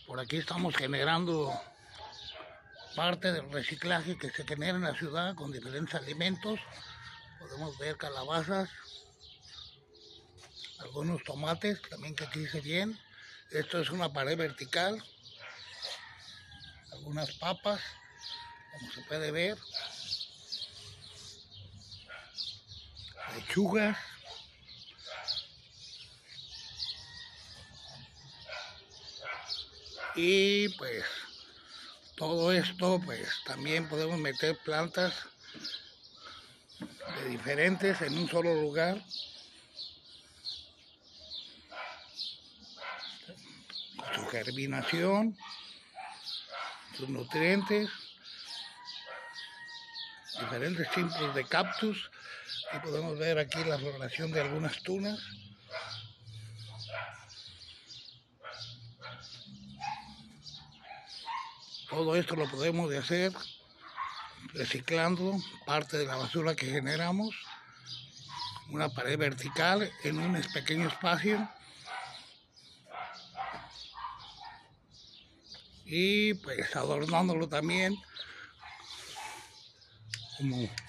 Por aquí estamos generando parte del reciclaje que se genera en la ciudad con diferentes alimentos. Podemos ver calabazas, algunos tomates, también que aquí se bien. Esto es una pared vertical, algunas papas, como se puede ver, lechugas, y pues todo esto, pues también podemos meter plantas de diferentes en un solo lugar. Su germinación, sus nutrientes, diferentes tipos de cactus. Y podemos ver aquí la floración de algunas tunas. Todo esto lo podemos hacer reciclando parte de la basura que generamos, una pared vertical en un pequeño espacio, y pues adornándolo también como